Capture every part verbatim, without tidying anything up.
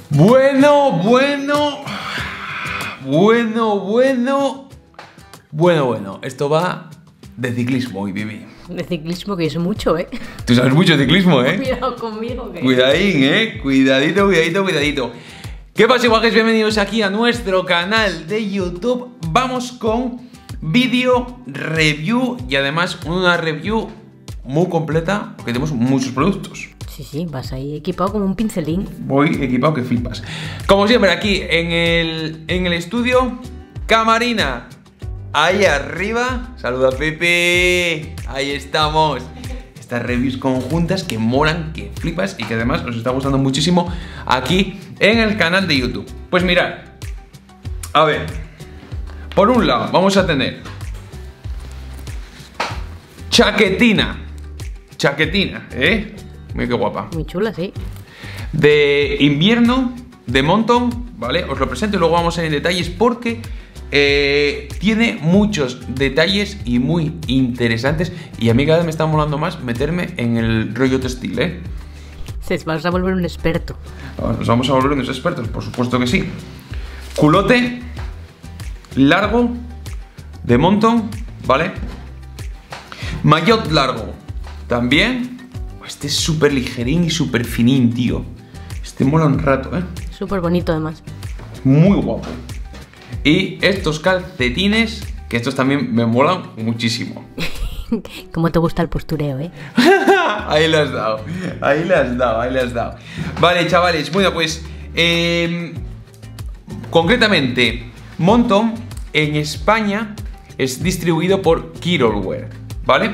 Bueno, bueno, bueno, bueno, bueno, bueno, esto va de ciclismo hoy, Vivi. De ciclismo, que es mucho, ¿eh? Tú sabes mucho de ciclismo, ¿eh? Cuidado conmigo, que... Cuidadín, ¿eh? Cuidadito, cuidadito, cuidadito. ¿Qué pasa, iguajes? Bienvenidos aquí a nuestro canal de YouTube. Vamos con vídeo review y además una review muy completa porque tenemos muchos productos. Sí, sí, vas ahí equipado como un pincelín. Voy equipado que flipas. Como siempre, aquí en el, en el estudio, Camarina, ahí arriba. Saluda, Pepe. Ahí estamos. Estas reviews conjuntas que molan, que flipas y que además os está gustando muchísimo aquí en el canal de YouTube. Pues mirad, a ver, por un lado vamos a tener chaquetina. Chaquetina, ¿eh? Muy que guapa. Muy chula, sí. De invierno, de Monton, ¿vale? Os lo presento y luego vamos a ir en detalles porque eh, tiene muchos detalles y muy interesantes. Y a mí cada vez me está molando más meterme en el rollo textil, ¿eh? Se vas a volver un experto. Nos vamos a volver unos expertos, por supuesto que sí. Culote largo de Monton, ¿vale? Maillot largo también. Este es súper ligerín y súper finín, tío. Este mola un rato, ¿eh? Súper bonito, además. Muy guapo. Y estos calcetines, que estos también me molan muchísimo. Cómo te gusta el postureo, ¿eh? Ahí le has dado, ahí le has dado, ahí le has dado. Vale, chavales, bueno, pues eh, concretamente, Monton en España es distribuido por Kirolwear, ¿vale?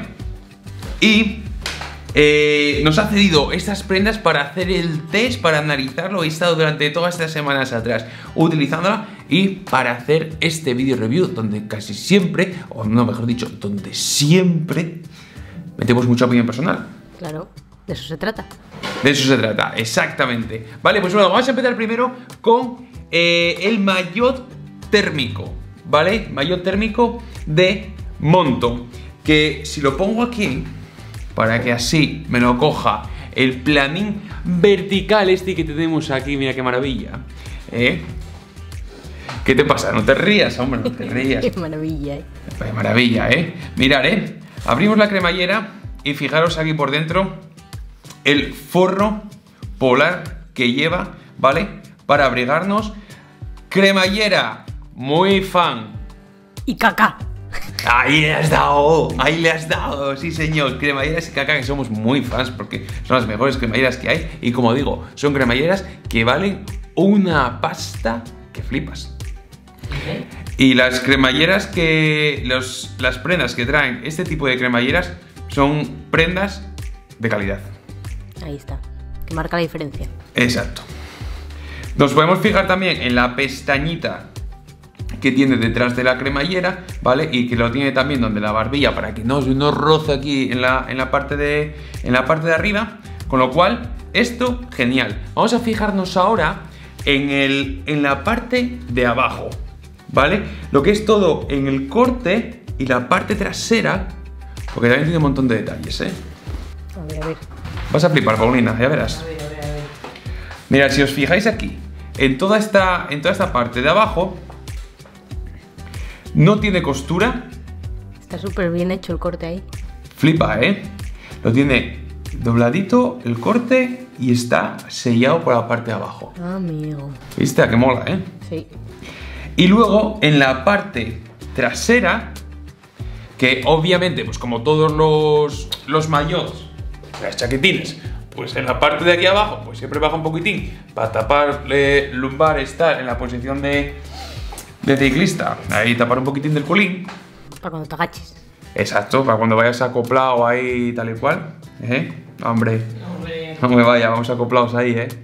Y eh, nos ha cedido estas prendas para hacer el test, para analizarlo. He estado durante todas estas semanas atrás utilizándola y para hacer este vídeo review donde casi siempre, o no, mejor dicho, donde siempre metemos mucha opinión personal. Claro, de eso se trata. De eso se trata, exactamente. Vale, pues bueno, vamos a empezar primero con eh, el maillot térmico, ¿vale? Maillot térmico de Monton, que si lo pongo aquí, para que así me lo coja el planín vertical este que tenemos aquí, mira qué maravilla, ¿eh? ¿Qué te pasa? No te rías, hombre, no te rías. Qué maravilla, ¿eh? Qué maravilla, ¿eh? Mirad, ¿eh? Abrimos la cremallera y fijaros aquí por dentro el forro polar que lleva, ¿vale? Para abrigarnos. Cremallera, muy fan. Y caca. Ahí le has dado, ahí le has dado, sí señor. Cremalleras y caca, que somos muy fans porque son las mejores cremalleras que hay. Y como digo, son cremalleras que valen una pasta que flipas. ¿Okay? Y las cremalleras que, los, las prendas que traen este tipo de cremalleras son prendas de calidad. Ahí está, que marca la diferencia. Exacto. Nos podemos fijar también en la pestañita que tiene detrás de la cremallera, ¿vale? Y que lo tiene también donde la barbilla para que no, no roce aquí en la, en, la parte de, en la parte de arriba. Con lo cual, esto, genial. Vamos a fijarnos ahora en, el, en la parte de abajo, ¿vale? Lo que es todo en el corte y la parte trasera, porque también tiene un montón de detalles, ¿eh? A ver, a ver. Vas a flipar, Paulina, ya verás. A ver, a ver, a ver. Mira, si os fijáis aquí, en toda esta, en toda esta parte de abajo, no tiene costura. Está súper bien hecho el corte ahí. Flipa, ¿eh? Lo tiene dobladito el corte y está sellado por la parte de abajo. Amigo. ¿Viste? ¿A qué mola, eh? Sí. Y luego en la parte trasera, que obviamente, pues como todos los, los maillots, las chaquetines, pues en la parte de aquí abajo, pues siempre baja un poquitín para taparle lumbar, estar en la posición de, de ciclista, ahí tapar un poquitín del culín. Para cuando te agaches. Exacto, para cuando vayas acoplado ahí tal y cual. ¿Eh? Hombre, Hombre. no me vaya, vamos acoplados ahí, ¿eh?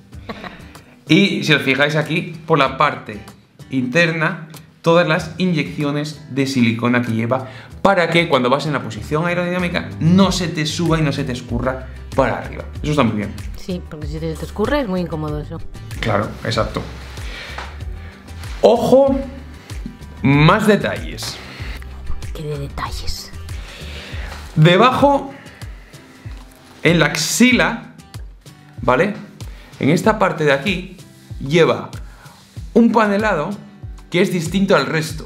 Y si os fijáis aquí, por la parte interna, todas las inyecciones de silicona que lleva para que cuando vas en la posición aerodinámica no se te suba y no se te escurra para arriba. Eso está muy bien. Sí, porque si te escurre es muy incómodo eso. Claro, exacto. Ojo, más detalles. Qué de detalles. Debajo, en la axila, ¿vale? En esta parte de aquí, lleva un panelado que es distinto al resto.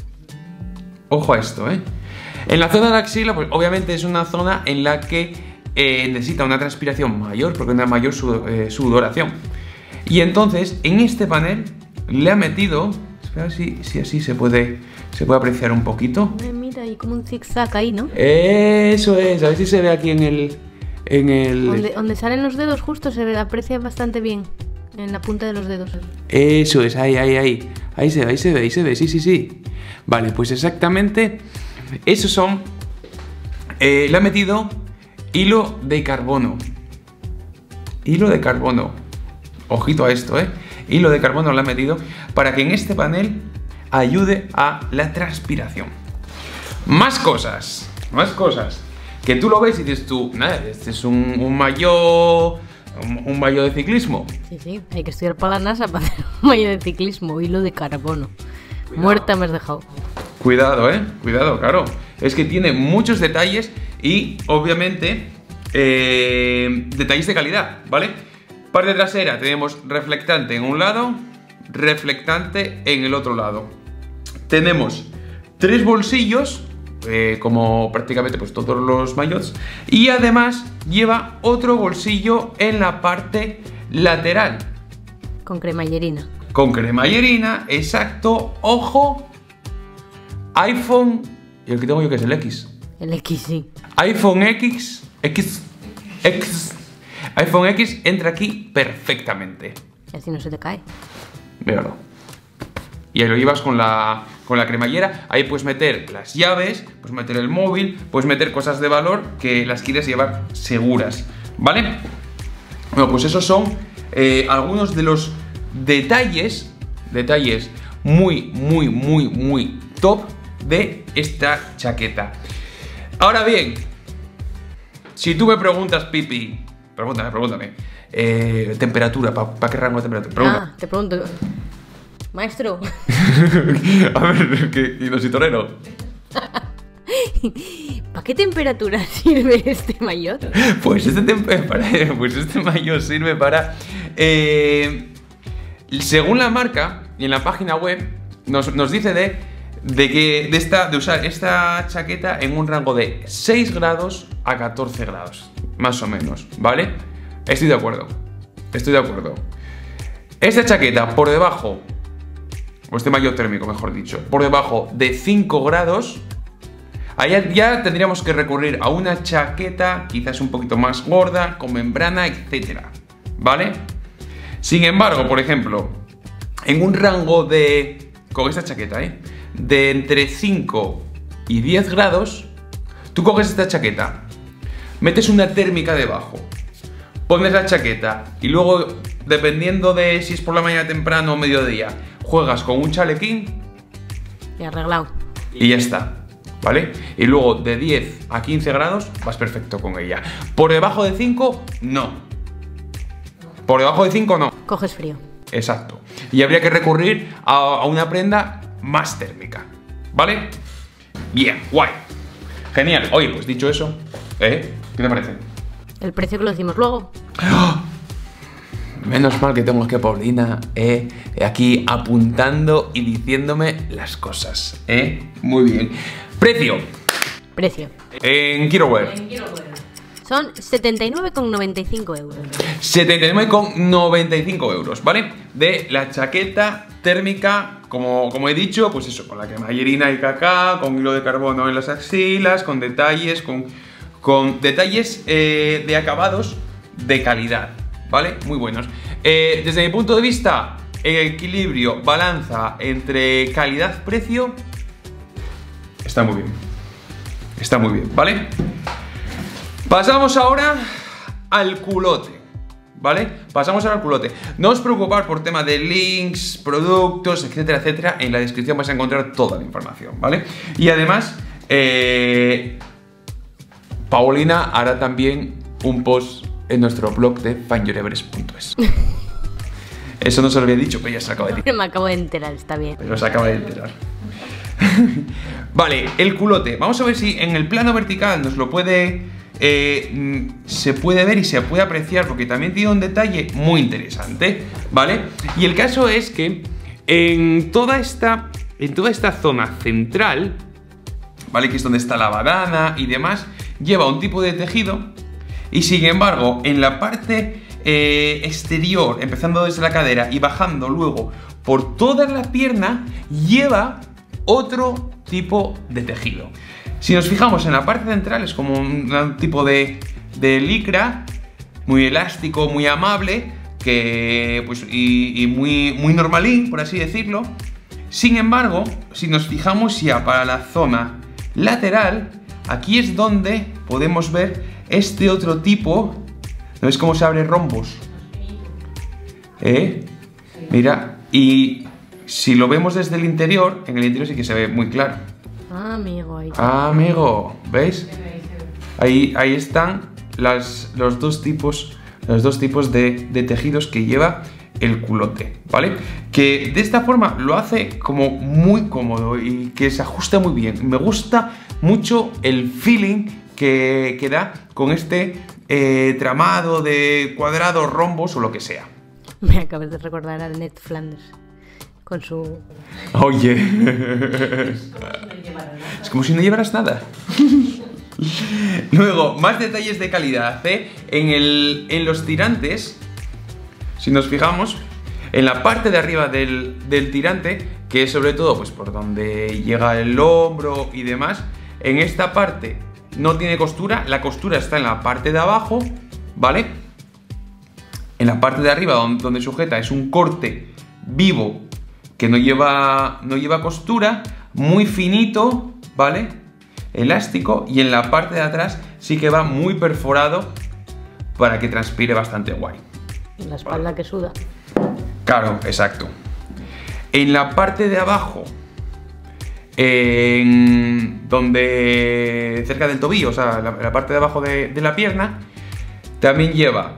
Ojo a esto, ¿eh? En la zona de la axila, pues obviamente es una zona en la que eh, necesita una transpiración mayor, porque una mayor sud eh, sudoración. Y entonces, en este panel le ha metido... Espera si, si así se puede, se puede apreciar un poquito. Eh, mira, hay como un zigzag ahí, ¿no? Eso es, a ver si se ve aquí en el... En el... Donde, donde salen los dedos justo se ve, aprecia bastante bien. En la punta de los dedos. Eso es, ahí, ahí, ahí. Ahí se ve, ahí se ve, ahí se ve, sí, sí, sí. Vale, pues exactamente... Esos son... Eh, le ha metido hilo de carbono. Hilo de carbono. Ojito a esto, ¿eh? Hilo de carbono le ha metido para que en este panel ayude a la transpiración. Más cosas, más cosas. Que tú lo ves y dices tú, nada, este es un, un maillot, un, un maillot de ciclismo. Sí, sí, hay que estudiar para la NASA para hacer un maillot de ciclismo, hilo de carbono. Cuidado. Muerta me has dejado. Cuidado, eh, cuidado, claro. Es que tiene muchos detalles y, obviamente, eh, detalles de calidad, ¿vale? Parte trasera tenemos reflectante en un lado, reflectante en el otro lado. Tenemos tres bolsillos, eh, como prácticamente pues todos los maillots, y además lleva otro bolsillo en la parte lateral. Con cremallerina. Con cremallerina, exacto. Ojo, iPhone, y el que tengo yo que es el X. El X, sí. iPhone X, X, X, iPhone X entra aquí perfectamente. Y así no se te cae. Míralo. Y ahí lo llevas con la, con la cremallera. Ahí puedes meter las llaves, puedes meter el móvil, puedes meter cosas de valor que las quieres llevar seguras, ¿vale? Bueno, pues esos son eh, algunos de los detalles, detalles muy, muy, muy, muy top de esta chaqueta. Ahora bien, si tú me preguntas, Pipi, pregúntame, pregúntame, eh, temperatura, ¿para pa qué rango de temperatura? Pregunta. Ah, te pregunto, maestro. A ver, que y no soy torero. ¿Para qué temperatura sirve este maillot? Pues este, para, pues este maillot sirve para... Eh, según la marca, y en la página web, nos, nos dice de, de, que, de, esta, de usar esta chaqueta en un rango de seis grados a catorce grados, más o menos, ¿vale? Estoy de acuerdo, estoy de acuerdo. Esta chaqueta por debajo, o este maillot térmico, mejor dicho, por debajo de cinco grados... Ahí ya tendríamos que recurrir a una chaqueta quizás un poquito más gorda, con membrana, etcétera, ¿vale? Sin embargo, por ejemplo, en un rango de... con esta chaqueta, ¿eh? De entre cinco y diez grados, tú coges esta chaqueta, metes una térmica debajo, pones la chaqueta y luego, dependiendo de si es por la mañana temprano o mediodía, juegas con un chalequín Y arreglado. y ya está. ¿Vale? Y luego de diez a quince grados vas perfecto con ella. Por debajo de cinco, no. Por debajo de cinco, no. Coges frío. Exacto. Y habría que recurrir a, a una prenda más térmica. ¿Vale? Bien, guay. Genial. Oye, pues dicho eso, ¿eh? ¿Qué te parece? El precio que lo decimos luego. ¡Oh! Menos mal que tengo que Paulina, eh, aquí apuntando y diciéndome las cosas, eh. Muy bien. Precio. Precio. En Kiloware. Son setenta y nueve con noventa y cinco euros. setenta y nueve con noventa y cinco euros, ¿vale? De la chaqueta térmica, como, como he dicho, pues eso, con la cremallerina y cacá, con hilo de carbono en las axilas, con detalles, con, con detalles eh, de acabados de calidad, ¿vale? Muy buenos. Eh, desde mi punto de vista, equilibrio, balanza entre calidad-precio, está muy bien. Está muy bien, ¿vale? Pasamos ahora al culote, ¿vale? Pasamos ahora al culote. No os preocupéis por tema de links, productos, etcétera, etcétera. En la descripción vais a encontrar toda la información, ¿vale? Y además, eh, Paulina hará también un post en nuestro blog de find your everest punto es. Eso no se lo había dicho, pero ya se acaba de decir. Me acabo de enterar, está bien. Pero se acaba de enterar. Vale, el culote. Vamos a ver si en el plano vertical nos lo puede eh, se puede ver y se puede apreciar porque también tiene un detalle muy interesante, ¿vale? Y el caso es que en toda esta, en toda esta zona central, ¿vale? Que es donde está la badana y demás, lleva un tipo de tejido y sin embargo en la parte eh, exterior, empezando desde la cadera y bajando luego por toda la pierna, lleva otro tipo de tejido. Si nos fijamos en la parte central es como un, un tipo de, de licra muy elástico, muy amable que, pues, y, y muy, muy normalín, por así decirlo. Sin embargo, si nos fijamos ya para la zona lateral, aquí es donde podemos ver este otro tipo. ¿No ves cómo se abren rombos? ¿Eh? Mira, y si lo vemos desde el interior, en el interior sí que se ve muy claro. Ah, amigo, ahí. Ah, amigo, ¿veis? Ahí, ahí están las, los dos tipos, los dos tipos de, de tejidos que lleva el culote, ¿vale? Que de esta forma lo hace como muy cómodo y que se ajusta muy bien. Me gusta mucho el feeling que, que da con este eh, tramado de cuadrados, rombos o lo que sea. Me acabas de recordar al Ned Flanders con su... Oye, es como si no llevaras nada. Luego, más detalles de calidad, ¿eh? En, el, en los tirantes, si nos fijamos, en la parte de arriba del, del tirante, que es sobre todo pues, por donde llega el hombro y demás, en esta parte no tiene costura, la costura está en la parte de abajo, ¿vale? En la parte de arriba donde, donde sujeta es un corte vivo que no lleva, no lleva costura, muy finito, ¿vale? Elástico, y en la parte de atrás sí que va muy perforado para que transpire bastante guay. La espalda que suda. Claro, exacto. En la parte de abajo, en donde cerca del tobillo, o sea, la, la parte de abajo de, de la pierna, también lleva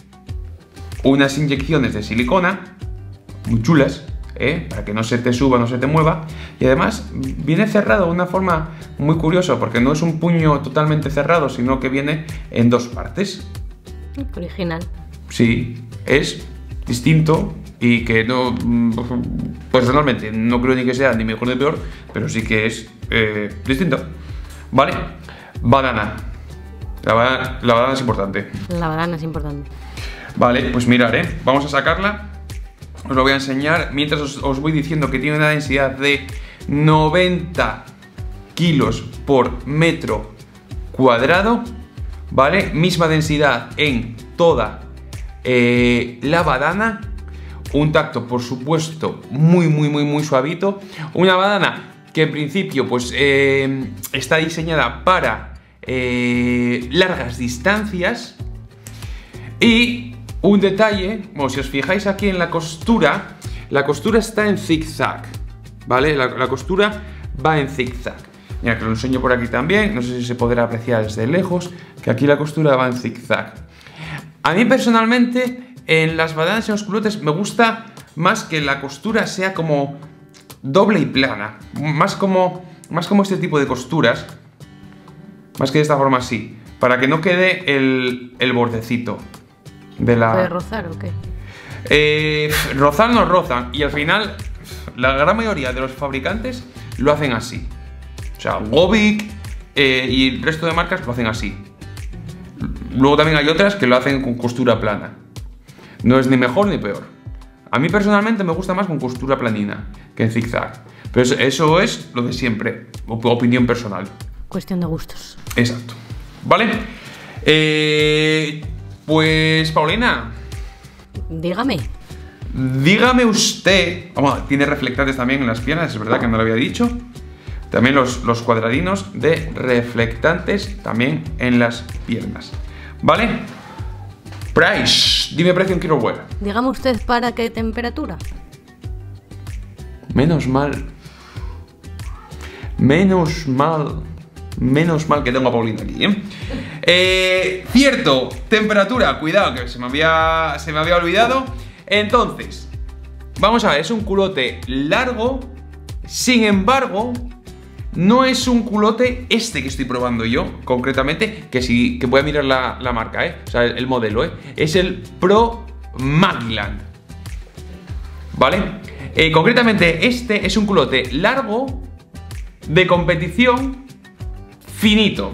unas inyecciones de silicona muy chulas, ¿eh? Para que no se te suba, no se te mueva. Y además viene cerrado de una forma muy curiosa, porque no es un puño totalmente cerrado, sino que viene en dos partes. Original. Sí, es distinto y que no, personalmente no creo ni que sea ni mejor ni peor, pero sí que es eh, distinto. Vale, banana. La banana, la banana es importante. La banana es importante. Vale, pues mirar, ¿eh? Vamos a sacarla. Os lo voy a enseñar mientras os, os voy diciendo que tiene una densidad de noventa kilos por metro cuadrado, ¿vale? Misma densidad en toda eh, la badana. Un tacto, por supuesto, muy, muy, muy, muy suavito. Una badana que en principio pues eh, está diseñada para eh, largas distancias. Y un detalle, bueno, si os fijáis aquí en la costura, la costura está en zigzag, ¿vale? La, la costura va en zigzag. Mira, que lo enseño por aquí también, no sé si se podrá apreciar desde lejos, que aquí la costura va en zigzag. A mí personalmente, en las badanas y en los culotes, me gusta más que la costura sea como doble y plana, más como, más como este tipo de costuras, más que de esta forma así, para que no quede el, el bordecito. De la... ¿Puede rozar o qué? Eh, rozar no rozan. Y al final, la gran mayoría de los fabricantes lo hacen así. O sea, Gobic eh, y el resto de marcas lo hacen así. Luego también hay otras que lo hacen con costura plana. No es ni mejor ni peor. A mí personalmente me gusta más con costura planina que en zigzag. Pero eso, eso es lo de siempre. Opinión personal. Cuestión de gustos. Exacto. ¿Vale? Eh... Pues, Paulina. Dígame. Dígame usted. Vamos, tiene reflectantes también en las piernas, es verdad que no lo había dicho. También los, los cuadradinos de reflectantes también en las piernas. ¿Vale? Price. Dime precio en kilowatts. Dígame usted para qué temperatura. Menos mal. Menos mal. Menos mal que tengo a Paulina aquí, ¿eh? Eh, cierto, temperatura, cuidado, que se me había, se me había olvidado. Entonces, vamos a ver, es un culote largo. Sin embargo, no es un culote este que estoy probando yo, concretamente, que sí, que voy a mirar la, la marca, ¿eh? O sea, el, el modelo, ¿eh? Es el Pro Magland, ¿vale? Eh, concretamente, este es un culote largo, de competición, finito.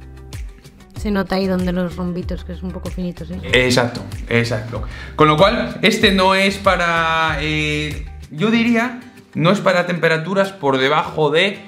Se nota ahí donde los rombitos, que es un poco finito, ¿sí? Exacto, exacto. Con lo cual, este no es para... Eh, yo diría, no es para temperaturas por debajo de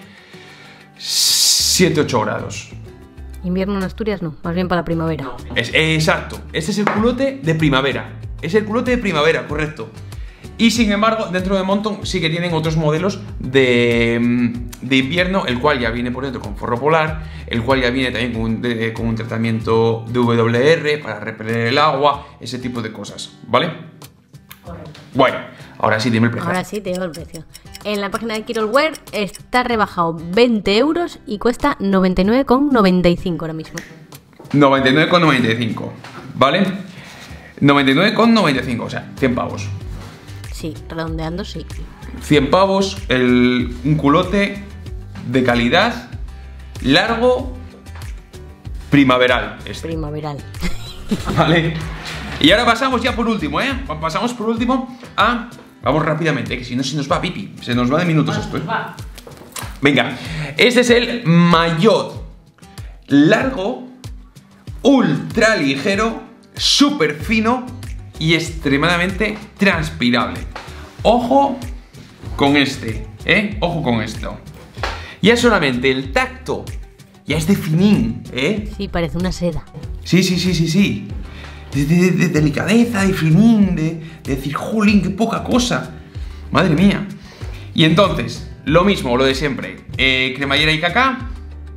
siete ocho grados. Invierno en Asturias no, más bien para la primavera. Es, exacto, este es el culote de primavera. Es el culote de primavera, correcto. Y sin embargo, dentro de Monton sí que tienen otros modelos de, de invierno, el cual ya viene por dentro con forro polar, el cual ya viene también con un, de, con un tratamiento de W D R para repeler el agua, ese tipo de cosas, ¿vale? Correcto. Bueno, ahora sí, dime el precio. Ahora sí, te digo el precio. En la página de Kirolwear está rebajado veinte euros y cuesta noventa y nueve con noventa y cinco ahora mismo. noventa y nueve con noventa y cinco, ¿vale? noventa y nueve con noventa y cinco, o sea, cien pavos. Sí, redondeando sí. cien pavos, el, un culote de calidad, largo, primaveral. Este. Primaveral. Vale. Y ahora pasamos ya por último, ¿eh? Pasamos por último a... Vamos rápidamente, que si no se nos va pipi. Se nos va de minutos esto, ¿eh? Venga, este es el maillot largo, ultra ligero, súper fino y extremadamente transpirable. Ojo con este, ¿eh? Ojo con esto. Ya solamente el tacto ya es de finín, ¿eh? Sí, parece una seda. Sí, sí, sí, sí, sí. De, de, de delicadeza, de finín, de, de decir, jolín, qué poca cosa. Madre mía. Y entonces, lo mismo, lo de siempre. Eh, cremallera y caca.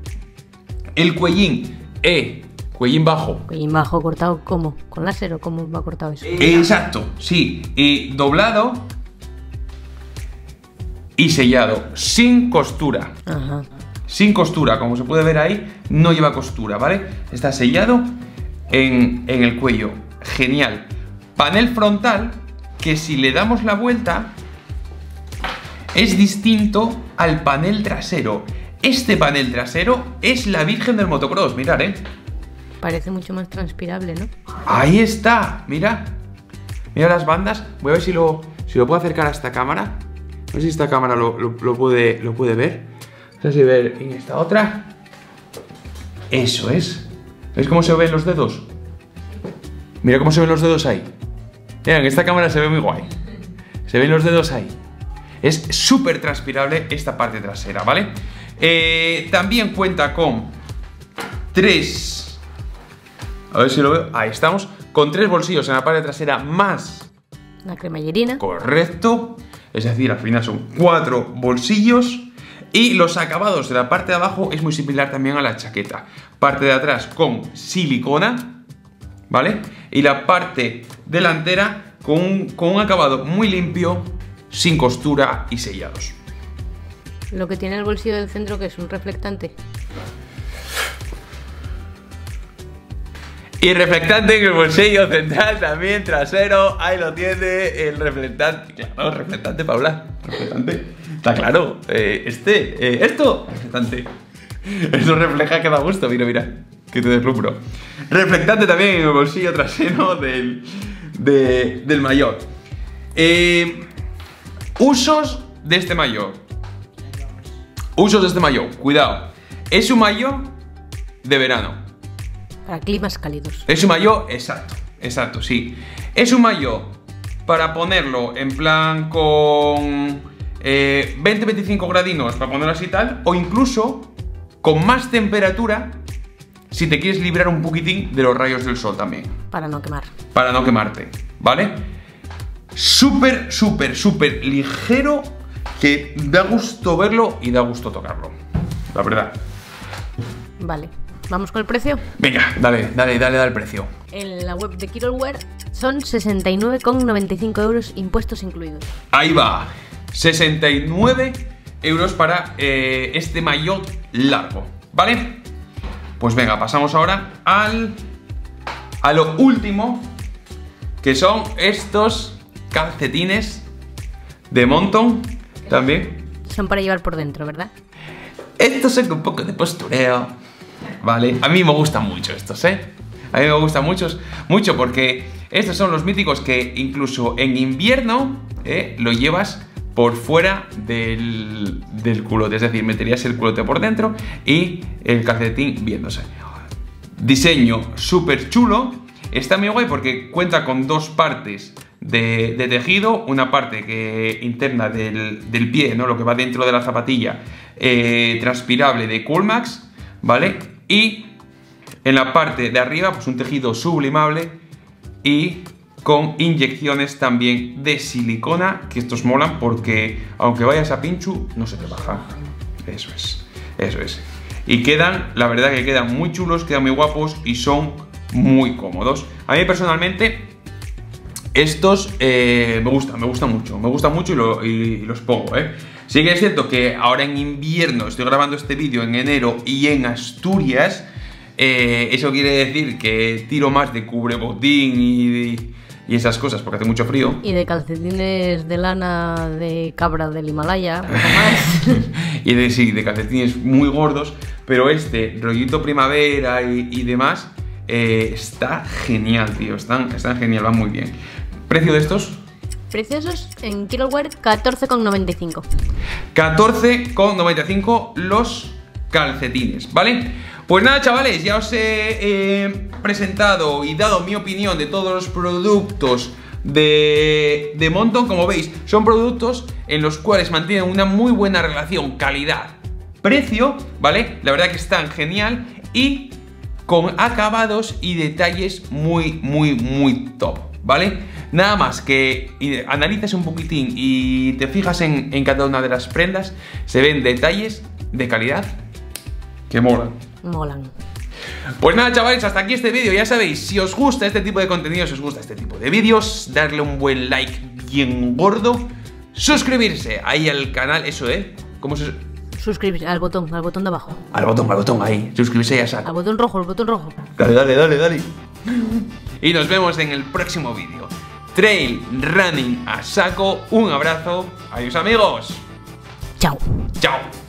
El cuellín, eh, cuellín bajo. Cuellín bajo cortado, ¿cómo? ¿Con láser o cómo va cortado eso? Exacto, sí. Y doblado y sellado, sin costura. Ajá. Sin costura, como se puede ver ahí, no lleva costura, ¿vale? Está sellado en, en el cuello. Genial. Panel frontal, que si le damos la vuelta, es distinto al panel trasero. Este panel trasero es la virgen del motocross, mirad, ¿eh? Parece mucho más transpirable, ¿no? Ahí está, mira. Mira las bandas. Voy a ver si lo, si lo puedo acercar a esta cámara. No sé si esta cámara lo, lo, lo, puede, lo puede ver. No sé si ver en esta otra. Eso es. ¿Veis cómo se ven los dedos? Mira cómo se ven los dedos ahí. Mira, en esta cámara se ve muy guay. Se ven los dedos ahí. Es súper transpirable esta parte trasera, ¿vale? Eh, también cuenta con tres... A ver si lo veo. Ahí estamos. Con tres bolsillos en la parte trasera más... La cremallerina. Correcto. Es decir, al final son cuatro bolsillos. Y los acabados de la parte de abajo es muy similar también a la chaqueta. Parte de atrás con silicona, ¿vale? Y la parte delantera con un, con un acabado muy limpio, sin costura y sellados. Lo que tiene el bolsillo del centro, que es un reflectante. Y reflectante en el bolsillo central también, trasero. Ahí lo tiene el reflectante. Claro, reflectante, Paula. Reflectante. Está claro. Eh, este, eh, esto, reflectante. Eso refleja que da gusto. Mira, mira. Que te deslumbro. Reflectante también en el bolsillo trasero del, de, del maillot. Eh, usos de este maillot. Usos de este maillot. Cuidado. Es un maillot de verano. Para climas cálidos. Es un maillot, exacto, exacto, sí. Es un maillot para ponerlo en plan con eh, veinte a veinticinco gradinos, para ponerlo así tal, o incluso con más temperatura si te quieres librar un poquitín de los rayos del sol también. Para no quemar. Para no quemarte, ¿vale? Súper, súper, súper ligero, que da gusto verlo y da gusto tocarlo, la verdad. Vale. ¿Vamos con el precio? Venga, dale, dale, dale, dale el precio. En la web de Kirolwear son sesenta y nueve con noventa y cinco euros, impuestos incluidos. Ahí va, sesenta y nueve euros para eh, este maillot largo, ¿vale? Pues venga, pasamos ahora al a lo último, que son estos calcetines de Monton también. Son para llevar por dentro, ¿verdad? estos son un poco de postureo, ¿vale? A mí me gustan mucho estos, ¿eh? A mí me gustan muchos, mucho porque estos son los míticos que incluso en invierno, ¿eh? Lo llevas por fuera del, del culote. Es decir, meterías el culote por dentro y el calcetín viéndose. Diseño súper chulo. Está muy guay porque cuenta con dos partes de, de tejido. Una parte que interna del, del pie, ¿no? Lo que va dentro de la zapatilla, eh, transpirable de Coolmax, ¿vale? Y en la parte de arriba, pues un tejido sublimable y con inyecciones también de silicona, que estos molan porque aunque vayas a pinchu, no se te baja. Eso es, eso es. Y quedan, la verdad que quedan muy chulos, quedan muy guapos y son muy cómodos. A mí personalmente estos eh, me gustan, me gustan mucho, me gustan mucho y, lo, y, y los pongo, ¿eh? Sí que es cierto que ahora en invierno, estoy grabando este vídeo en enero y en Asturias, eh, eso quiere decir que tiro más de cubrebotín y... De, y esas cosas, porque hace mucho frío. Y de calcetines de lana de cabra del Himalaya, poco más. Y de, sí, de calcetines muy gordos, pero este rollito primavera y, y demás eh, está genial, tío, están, están genial, van muy bien. ¿Precio de estos? Preciosos en Kirolwear, catorce con noventa y cinco. catorce con noventa y cinco los calcetines, ¿vale? Pues nada, chavales, ya os he eh, presentado y dado mi opinión de todos los productos de, de Monton. Como veis, son productos en los cuales mantienen una muy buena relación calidad-precio, ¿vale? La verdad que están genial y con acabados y detalles muy, muy, muy top, ¿vale? Nada más que analices un poquitín y te fijas en, en cada una de las prendas, se ven detalles de calidad que molan. Molan. Pues nada, chavales, hasta aquí este vídeo. Ya sabéis, si os gusta este tipo de contenido, si os gusta este tipo de vídeos, darle un buen like bien gordo, suscribirse ahí al canal, eso, ¿eh? ¿Cómo se...? Suscribirse al botón, al botón de abajo. Al botón, al botón, ahí. Suscribirse ya saco. Al botón rojo, el botón rojo. Dale, dale, dale, dale. Y nos vemos en el próximo vídeo. Trail running a saco. Un abrazo. Adiós, amigos. Chao. Chao.